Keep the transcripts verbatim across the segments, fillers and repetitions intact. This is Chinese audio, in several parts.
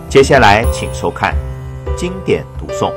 接下来请收看经典读诵。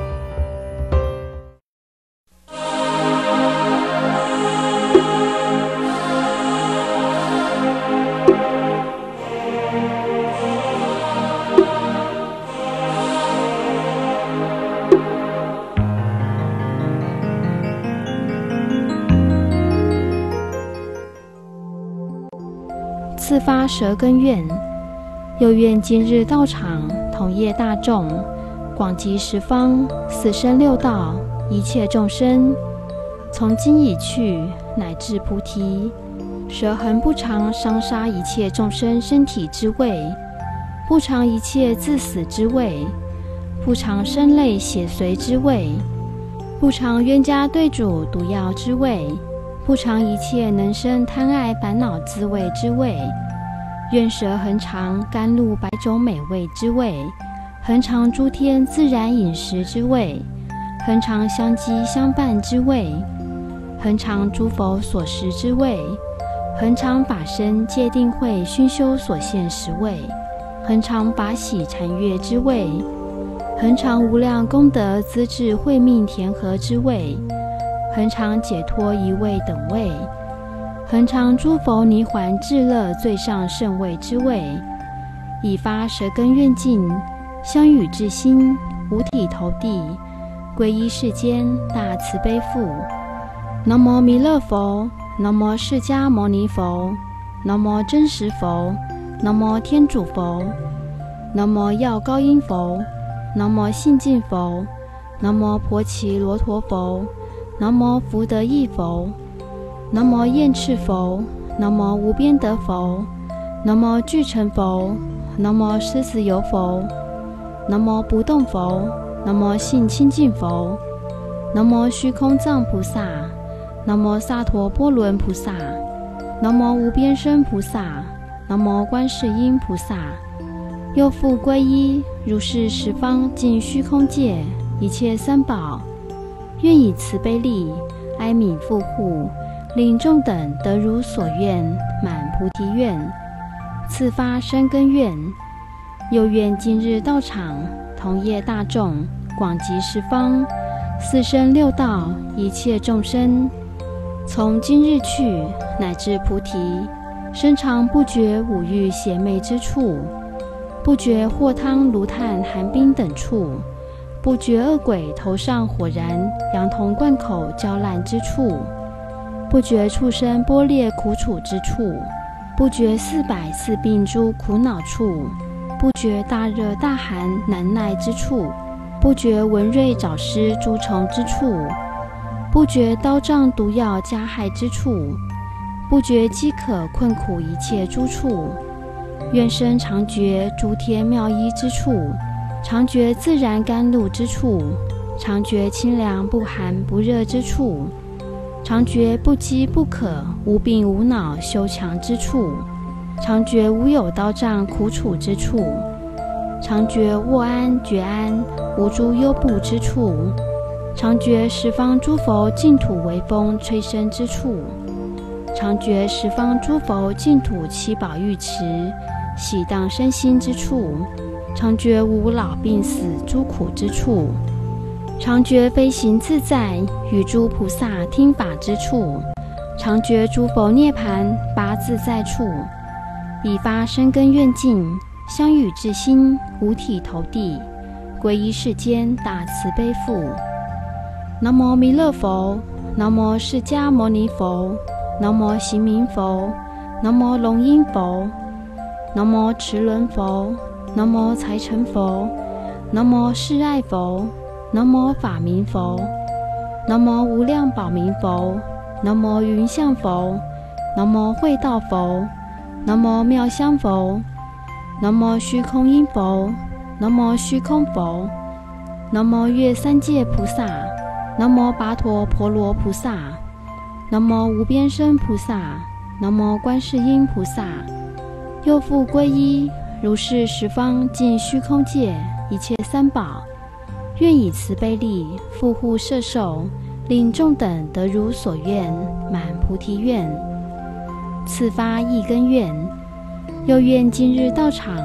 次发舌根愿，又愿今日道场同业大众，广集十方四生六道一切众生，从今已去乃至菩提，舌痕不常伤杀一切众生身体之味，不常一切自死之味，不常生泪血髓之味，不常冤家对主毒药之味，不常一切能生贪爱烦恼滋味之味，愿舌恒常甘露百种美味之味，恒常诸天自然饮食之味，恒常相积相伴之味，恒常诸佛所食之味，恒常法身戒定慧熏修所现实味，恒常法喜禅悦之味，恒常无量功德资质慧命田和之味，恒常解脱一味等位，恒常诸佛泥环至乐最上圣位之位，以发舌根愿境，相与至心，五体投地，皈依世间大慈悲父。南无弥勒佛，南无释迦牟尼佛，南无真实佛，南无天主佛，南无药高音佛，南无信净佛，南无婆耆罗陀佛，南无福德益佛，南无厌赤佛，南无无边德佛，南无具成佛，南无狮子游佛，南无不动佛，南无性清净佛，南无虚空藏菩萨，南无萨陀波罗菩萨，南无无边身菩萨，南无观世音菩萨。又复皈依如是十方尽虚空界一切三宝，愿以慈悲力哀悯护护，令众等得如所愿，满菩提愿。次发深根愿，又愿今日道场同业大众，广集十方四生六道一切众生，从今日去乃至菩提，身常不觉五欲邪魅之处，不觉祸汤炉炭寒冰等处，不觉恶鬼头上火燃羊铜罐口焦烂之处，不觉畜生剥裂苦楚之处，不觉四百四病诸苦恼处，不觉大热大寒难耐之处，不觉蚊蚋爪虱诸虫之处，不觉刀杖毒药加害之处，不觉饥渴困苦一切诸处，愿生常觉诸天妙依之处，常觉自然甘露之处，常觉清凉不寒不热之处，常觉不饥不渴无病无恼修强之处，常觉无有刀杖苦楚之处，常觉卧安觉安无诸忧怖之处，常觉十方诸佛净土微风吹生之处，常觉十方诸佛净土七宝浴池喜荡身心之处，常觉无老病死诸苦之处，常觉飞行自在与诸菩萨听法之处，常觉诸佛涅槃八自在处，以发深根愿境，相与至心，五体投地，皈依世间大慈悲父。南无弥勒佛，南无释迦牟尼佛，南无行明佛，南无龙音佛，南无持轮佛，南无财成佛，南无示爱佛，南无法明佛，南无无量宝明佛，南无云相佛，南无慧道佛，南无妙香佛，南无虚空音佛，南无虚空佛，南无月三界菩萨，南无跋陀婆罗菩萨，南无无边身菩萨，南无观世音菩萨。又复皈依如是十方尽虚空界一切三宝，愿以慈悲力护护摄受，令众等得如所愿，满菩提愿。次发意根愿，又愿今日道场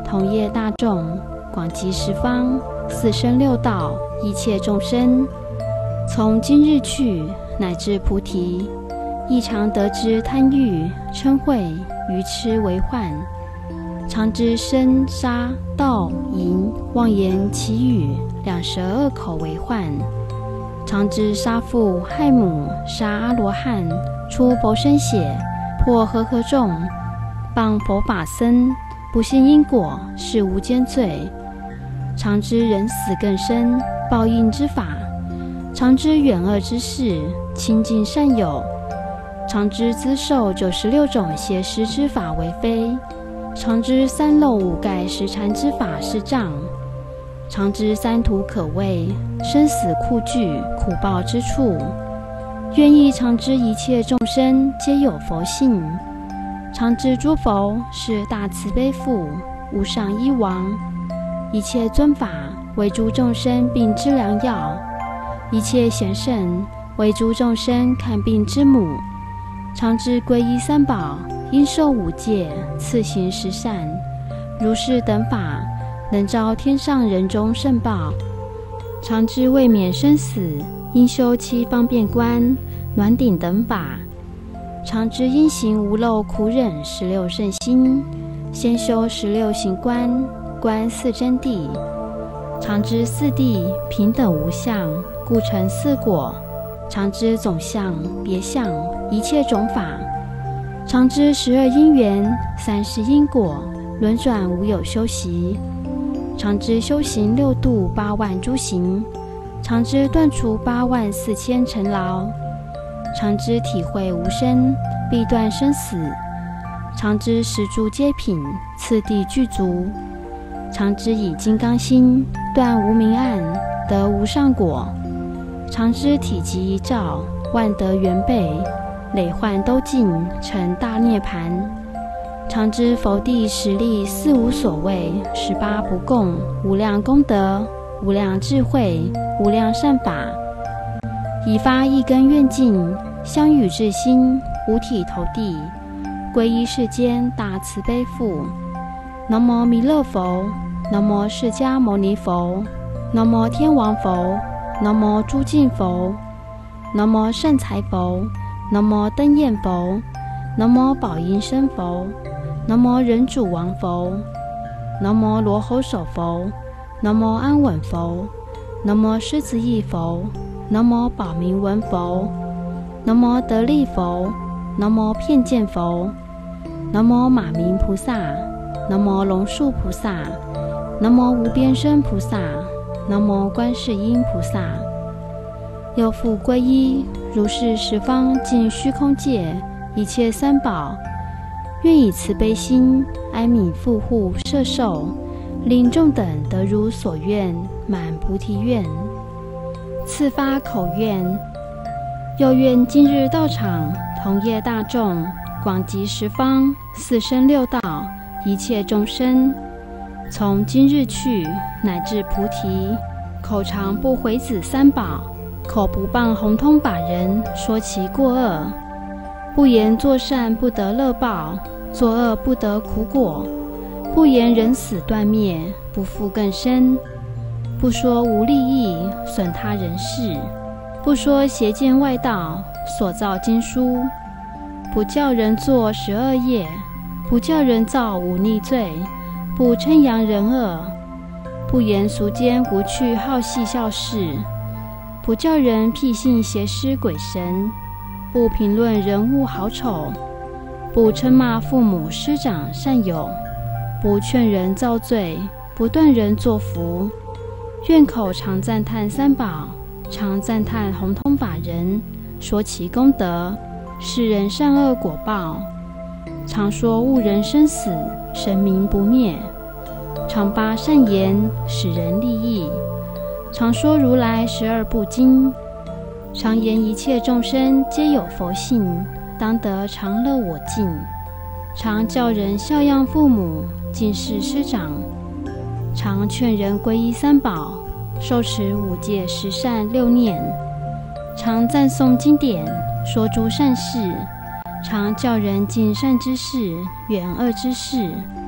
同业大众，广集十方，四生六道，一切众生，从今日去，乃至菩提，亦常得之贪欲、嗔恚、愚痴为患，常知身、杀、盗、淫、妄言、绮语、两舌恶口为患，常知杀父害母、杀阿罗汉、出佛身血、破和合众、谤佛法僧、不信因果，是无间罪。常知人死更生，报应之法，常知远恶之事，亲近善友，常知资受九十六种邪施之法为非，常知三漏五盖十禅之法是障，常知三途可畏，生死酷惧，苦报之处，愿意常知一切众生皆有佛性，常知诸佛是大慈悲父，无上一王，一切尊法为诸众生病之良药，一切贤圣为诸众生看病之母，常知皈依三宝，应受五戒，次行十善，如是等法，能招天上人中圣报。常知为免生死，应修七方便观、暖顶等法。常知因行无漏苦忍十六圣心，先修十六行观，观四真谛。常知四谛平等无相，故成四果。常知总相、别相，一切种法。常知十二因缘，三世因果，轮转无有休息。常知修行六度八万诸行，常知断除八万四千尘劳。常知体会无生，必断生死。常知十诸皆品，次第具足。常知以金刚心断无明暗，得无上果。常知体积一照，万德圆备，累患都尽，成大涅盘。常知佛地实力四无所谓，十八不共，无量功德，无量智慧，无量善法。以发一根愿境，相与至心，五体投地，皈依世间大慈悲父。南无弥勒佛，南无释迦牟尼佛，南无天王佛，南无诸净佛，南无善财佛，南无灯焰佛，南无宝音声佛，南无人主王佛，南无罗喉首佛，南无安稳佛，南无狮子翼佛，南无宝明文佛，南无得力佛，南无片见佛，南无马明菩萨，南无龙树菩萨，南无无边身菩萨，南无观世音菩萨。又复皈依如是十方尽虚空界一切三宝，愿以慈悲心哀悯护护摄受，令众等得如所愿，满菩提愿。次发口愿，又愿今日道场同业大众，广集十方四生六道，一切众生，从今日去，乃至菩提，口常不毁子三宝，口不谤弘通法人说其过恶，不言作善不得乐报，作恶不得苦果，不言人死断灭，不复更生，不说无利益损他人事，不说邪见外道所造经书，不教人作十恶业，不教人造忤逆罪，不称扬人恶，不言俗间无趣好戏笑事，不教人辟信邪施鬼神，不评论人物好丑，不称骂父母师长善友，不劝人造罪，不断人作福。愿口常赞叹三宝，常赞叹弘通法人，说其功德，世人善恶果报，常说误人生死，神明不灭，常发善言，使人利益，常说如来十二部经，常言一切众生皆有佛性，当得常乐我净，常教人孝养父母，敬事师长，常劝人皈依三宝，受持五戒十善六念，常赞颂经典，说诸善事，常教人尽善之事，远恶之事，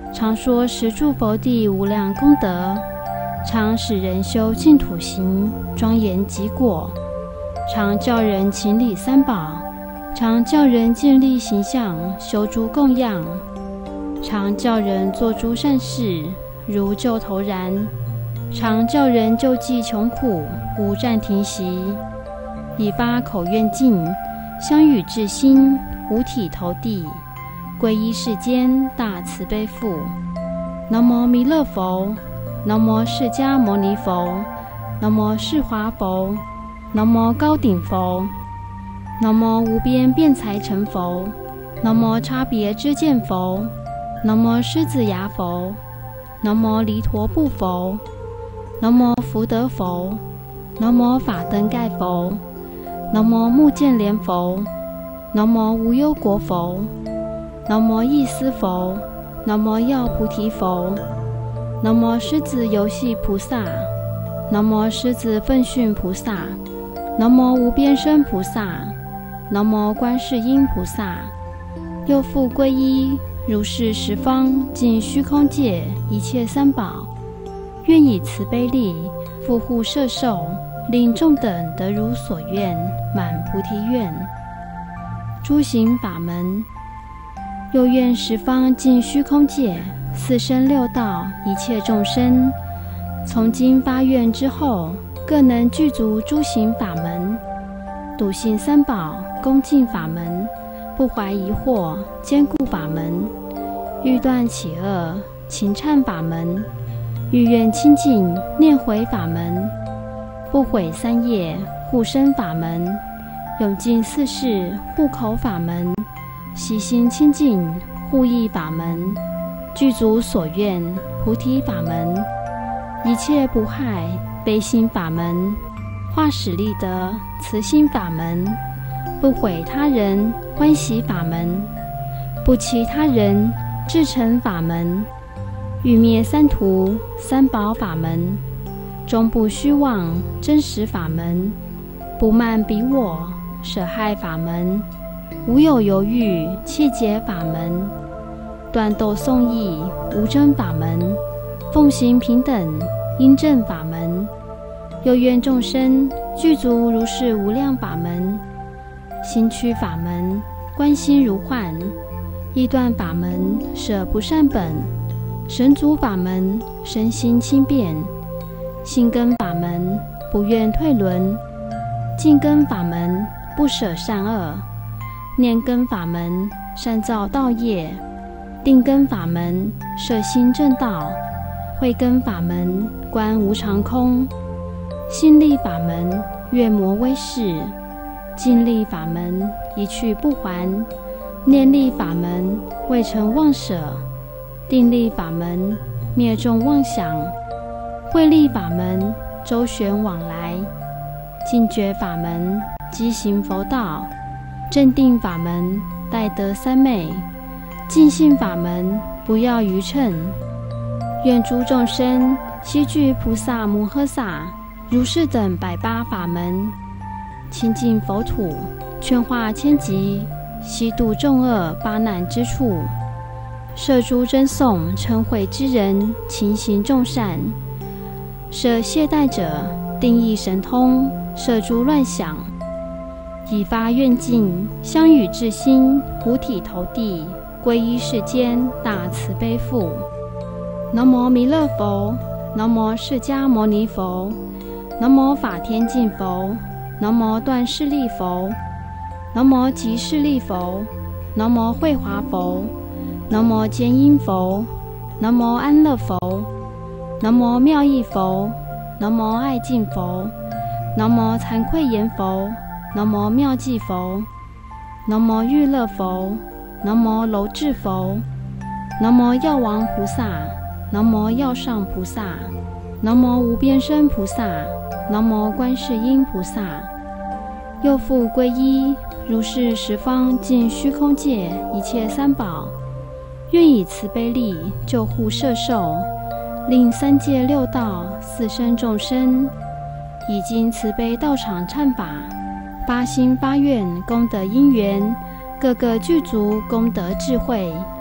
常说十住佛地无量功德，常使人修净土行，庄严极果，常叫人勤礼三宝，常叫人建立形象，修诸供养，常叫人做诸善事，如救头燃，常叫人救济穷苦，无暂停息，以发口愿境，相与至心，五体投地，皈依世间大慈悲父。南无弥勒佛，南无释迦牟尼佛，南无释华佛，南无高顶佛，南无无边辩才成佛，南无差别知见佛，南无狮子牙佛，南无离陀布佛，南无福德佛，南无法灯盖佛，南无目犍连佛，南无无忧国佛，南无意思佛，南无药菩提佛，南无狮子游戏菩萨，南无狮子奋训菩萨，南无无边身菩萨，南无观世音菩萨。又复皈依如是十方尽虚空界一切三宝，愿以慈悲力复护摄受，令众等得如所愿，满菩提愿。诸行法门，又愿十方尽虚空界四生六道一切众生，从今发愿之后，各能具足诸行法门，笃信三宝，恭敬法门，不怀疑惑，坚固法门，欲断起恶，勤忏法门，欲愿清净，念回法门，不毁三业，护身法门，永尽四事，护口法门，悉心清净，护意法门，具足所愿，菩提法门，一切不害，悲心法门，化使利得，慈心法门，不毁他人，欢喜法门，不欺他人，至诚法门，欲灭三途，三宝法门，终不虚妄，真实法门，不慢彼我，舍害法门，无有犹豫，气结法门，断斗颂义，无争法门，奉行平等，因正法门，又愿众生具足如是无量法门，心驱法门，观心如幻，意断法门，舍不善本，神足法门，身心轻便，心根法门，不愿退轮，净根法门，不舍善恶，念根法门，善造道业，定根法门，摄心正道，慧根法门，观无常空，心力法门，越魔威势，静力法门，一去不还，念力法门，未成妄舍，定力法门，灭众妄想，慧力法门，周旋往来，净觉法门，积行佛道，正定法门，待得三昧，净信法门，不要愚乘。愿诸众生悉具菩萨摩诃萨如是等百八法门，清净佛土，劝化千疾，悉度众恶八难之处，摄诸真颂称慧之人，勤行众善，摄懈怠者，定意神通，摄诸乱想，以发愿境，相与至心，五体投地，皈依世间大慈悲父。南无弥勒佛，南无释迦牟尼佛，南无法天净佛，南无断势力佛，南无极势力佛，南无慧华佛，南无坚因佛，南无安乐佛，南无妙意佛，南无爱净佛，南无惭愧言佛，南无妙计佛，南无欲乐佛，南无楼智佛，南无药王菩萨，南无药上菩萨，南无无边身菩萨，南无观世音菩萨。又复皈依如是十方尽虚空界一切三宝，愿以慈悲力救护摄受，令三界六道四生众生已经慈悲道场忏法，八心八愿功德因缘，各个具足功德智慧，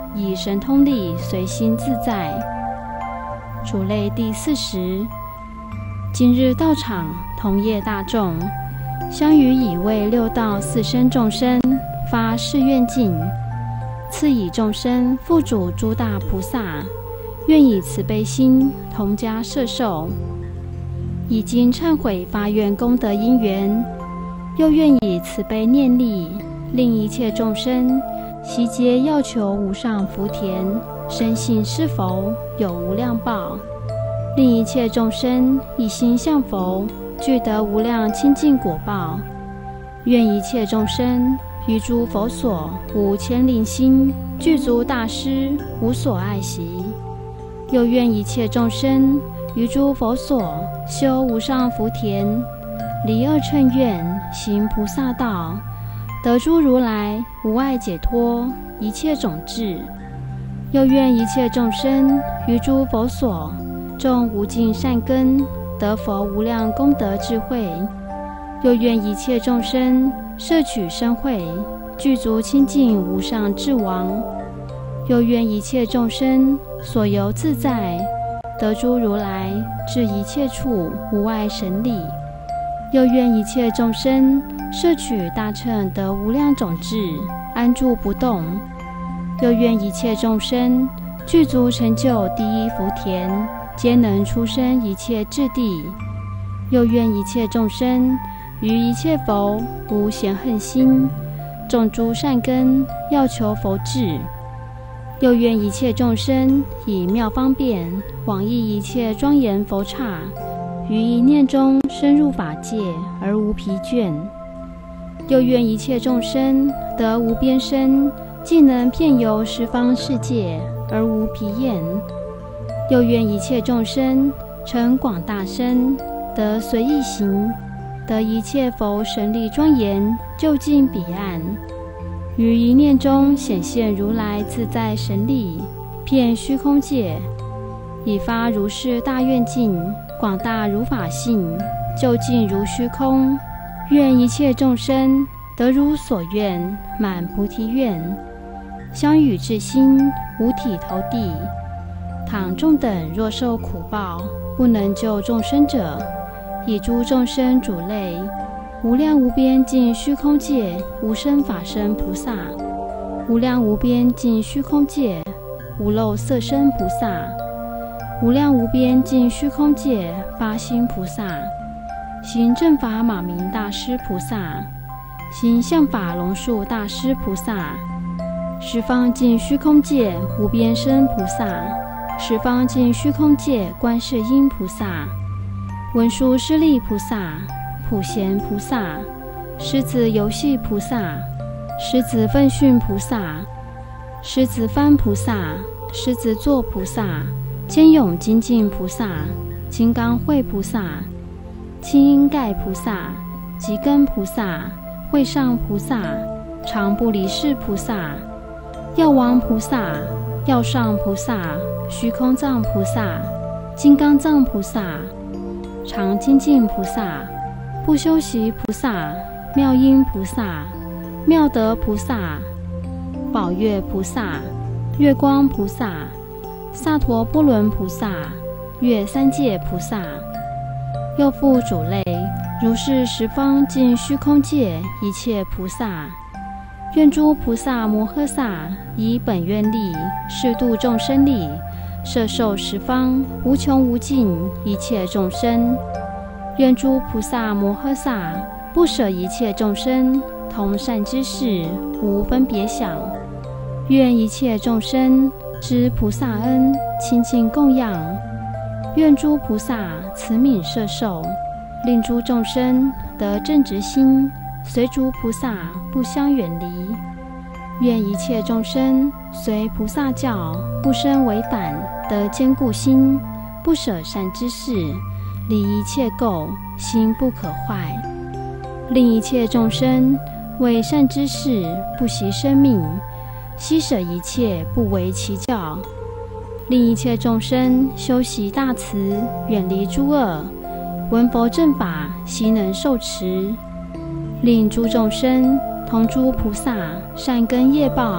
以神通力随心自在。主类第四十。今日道场同业大众，相与以为六道四生众生发誓愿境，赐以众生付主诸大菩萨，愿以慈悲心同家摄受。已经忏悔发愿功德因缘，又愿以慈悲念力，令一切众生悉皆要求无上福田，深信是佛有无量报，令一切众生一心向佛，具得无量清净果报。愿一切众生于诸佛所无牵令心，具足大师无所爱惜。又愿一切众生于诸佛所修无上福田，离二乘愿，行菩萨道，得诸如来无碍解脱一切种智。又愿一切众生于诸佛所种无尽善根，得佛无量功德智慧。又愿一切众生摄取身慧，具足清净无上智王。又愿一切众生所游自在，得诸如来至一切处无碍神力。又愿一切众生摄取大乘得无量种智，安住不动。又愿一切众生具足成就第一福田，皆能出生一切智地。又愿一切众生于一切佛无嫌恨心，种诸善根，要求佛智。又愿一切众生以妙方便广益一切庄严佛刹，于一念中深入法界而无疲倦。又愿一切众生得无边身，既能遍游十方世界而无疲厌。又愿一切众生成广大身，得随意行，得一切佛神力庄严，就近彼岸。于一念中显现如来自在神力，遍虚空界，以发如是大愿境，广大如法性，就近如虚空。愿一切众生得如所愿，满菩提愿，相与至心，五体投地。倘众等若受苦报，不能救众生者，以诸众生主类，无量无边尽虚空界无生法身菩萨，无量无边尽虚空界无漏色身菩萨，无量无边尽虚空界发心菩萨，行正法马明大师菩萨，行相法龙树大师菩萨，十方尽虚空界无边身菩萨，十方尽虚空界观世音菩萨，文殊师利菩萨，普贤菩萨，狮子游戏菩萨，狮子奋训菩萨，狮子翻菩萨，狮子座菩萨，坚勇精进菩萨，金刚慧菩萨，清音盖菩萨，吉根菩萨，会上菩萨，常不离世菩萨，药王菩萨，药上菩萨，虚空藏菩萨，金刚藏菩萨，常精进菩萨，不修习菩萨，妙音菩萨，妙德菩萨，宝月菩萨，月光菩萨，萨陀波伦菩萨，月三界菩萨。又复主类，如是十方尽虚空界一切菩萨，愿诸菩萨摩诃萨以本愿力示度众生力，摄受十方无穷无尽一切众生。愿诸菩萨摩诃萨不舍一切众生，同善知识无分别想。愿一切众生知菩萨恩，亲近供养。愿诸菩萨慈悯摄受，令诸众生得正直心，随诸菩萨不相远离。愿一切众生随菩萨教，不生违反，得坚固心，不舍善知识，离一切垢，心不可坏。令一切众生为善知识不惜生命，悉舍一切不违其教。令一切众生修习大慈，远离诸恶，闻佛正法，悉能受持。令诸众生同诸菩萨善根业报，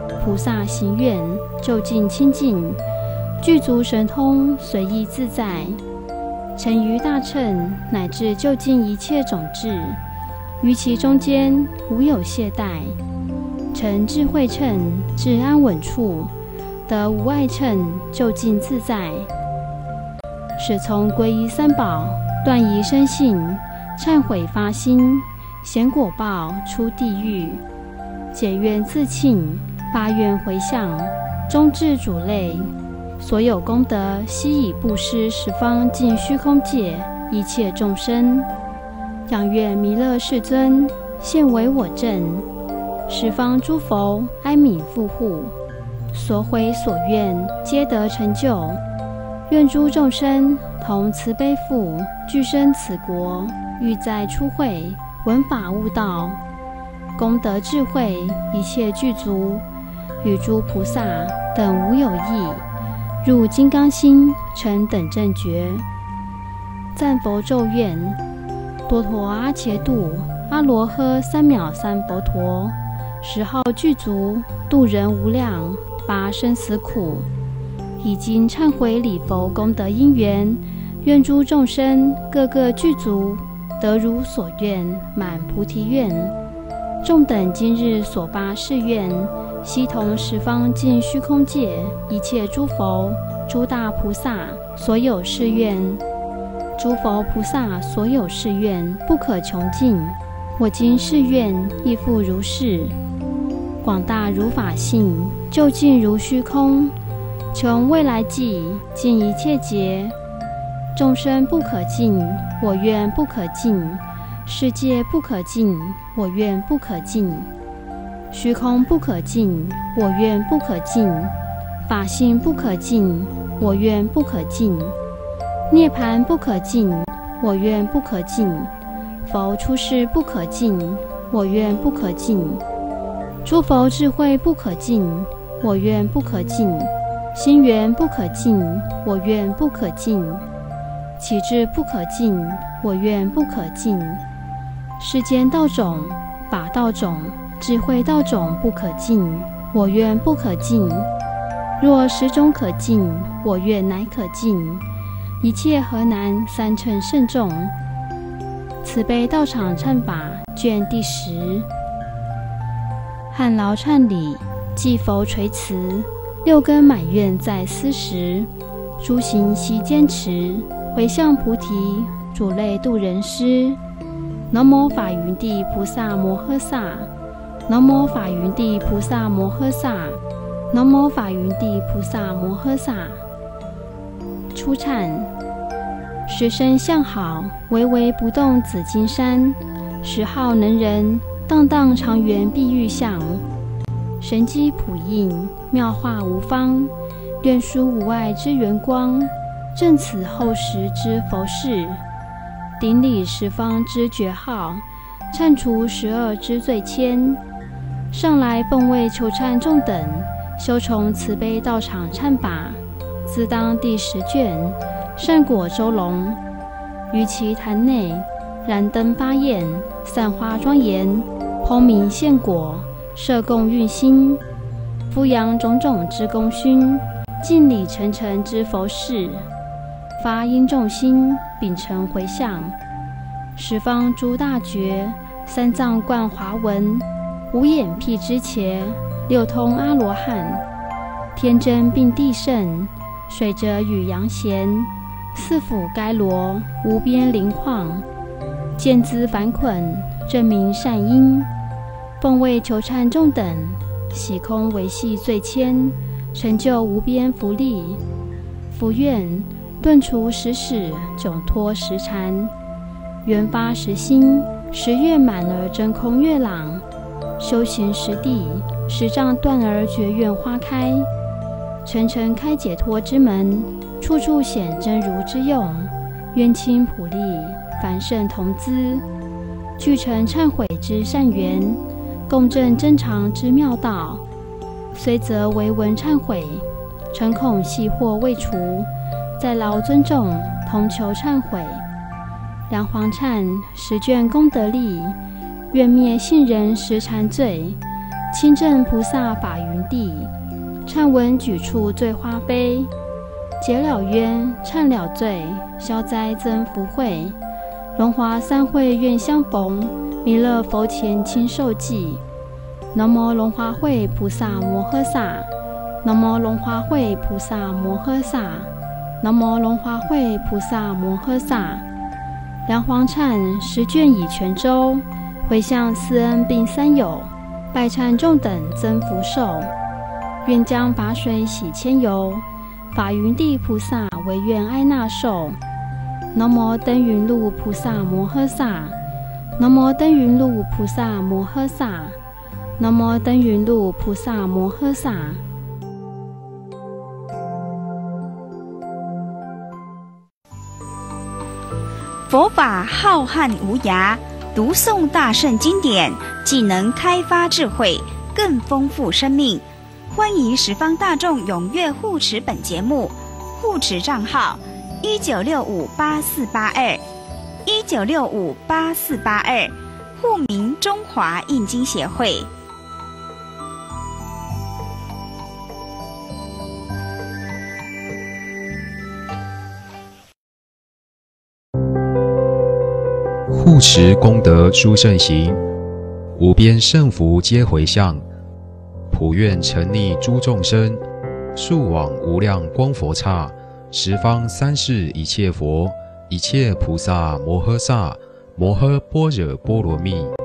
菩萨行愿，就近清净，具足神通，随意自在，成于大乘，乃至就近一切种智，于其中间无有懈怠，成智慧乘，至安稳处，得无碍乘，就近自在。使从皈依三宝，断疑生信，忏悔发心，显果报出地狱，解怨自庆，发愿回向，终至主类，所有功德悉以布施十方尽虚空界一切众生，仰愿弥勒世尊现为我证，十方诸佛哀悯护护，所悔所愿皆得成就。愿诸众生同慈悲父，具生此国，欲在初会，闻法悟道，功德智慧一切具足，与诸菩萨等无有异，入金刚心，成等正觉。赞佛咒愿：多陀阿伽度阿罗诃三藐三佛陀，十号具足，度人无量，拔生死苦。已经忏悔礼佛功德因缘，愿诸众生个个具足，得如所愿，满菩提愿。众等今日所发誓愿，悉同十方尽虚空界一切诸佛、诸大菩萨所有誓愿。诸佛菩萨所有誓愿不可穷尽，我今誓愿亦复如是。广大如法性，究竟如虚空，穷未来际，尽一切劫。众生不可尽，我愿不可尽；世界不可尽，我愿不可尽；虚空不可尽，我愿不可尽；法性不可尽，我愿不可尽；涅槃不可尽，我愿不可尽；佛出世不可尽，我愿不可尽；诸佛智慧不可尽，我愿不可尽；心缘不可尽，我愿不可尽；起智不可尽，我愿不可尽；世间道种、法道种、智慧道种不可尽，我愿不可尽。若十种可尽，我愿乃可尽。一切何难三乘圣众。慈悲道场忏法卷第十。汉劳忏礼，祭佛垂慈，六根满愿在斯时，诸行悉坚持，回向菩提，主类度人师。南无法云地菩萨摩诃萨，南无法云地菩萨摩诃萨，南无法云地菩萨摩诃萨。初忏：十身相好，巍巍不动紫金山；十号能人，荡荡长圆碧玉像。神机普应，妙化无方，愿殊无碍之圆光，正此后时之佛事。顶礼十方之觉号，忏除十恶之罪愆。上来奉为求忏众等，修从慈悲道场忏法，自当第十卷。善果周龙，于其坛内燃灯发焰，散花庄严，烹名献果，设供运心，敷扬种种之功勋，敬礼沉沉之佛事，发殷重心，秉承回向。十方诸大觉，三藏贯华文，五眼辟支伽，六通阿罗汉，天真并地圣，水者与阳贤，四辅该罗，无边灵旷，见资凡捆，证明善因。奉为求忏众等，洗空维系罪愆，成就无边福利。福愿顿除十使，窘脱十禅，缘发十心，十月满而真空月朗，修行十地，十障断而觉愿花开。层层开解脱之门，处处显真如之用。冤亲普利，凡圣同资，具成忏悔之善缘，共振真常之妙道。虽则为闻忏悔，诚恐系祸未除，再劳尊重同求忏悔。梁皇忏十卷功德力，愿灭信人十禅罪， 清正菩萨法云地，忏闻举处罪花飞，解了冤，忏了罪，消灾增福慧。龙华三会愿相逢，弥勒佛前亲受记。南无龙华会菩萨摩诃萨，南无龙华会菩萨摩诃萨，南无龙华会菩萨摩诃萨。梁皇忏十卷已全周，回向四恩并三友，拜忏众等增福寿。愿将法水洗千由，法云地菩萨唯愿哀纳受。南无登云路菩萨摩诃萨，南无登云路菩萨摩诃萨，南无登云路菩萨摩诃萨。 佛法浩瀚无涯，读诵大圣经典，既能开发智慧，更丰富生命。欢迎十方大众踊跃护持本节目，护持账号一九六五八四八二，一九六五八四八二，户名中华印经协会。 护持功德殊胜行，无边胜福皆回向，普愿沉溺诸众生，速往无量光佛刹，十方三世一切佛，一切菩萨摩诃萨，摩诃般若波罗蜜。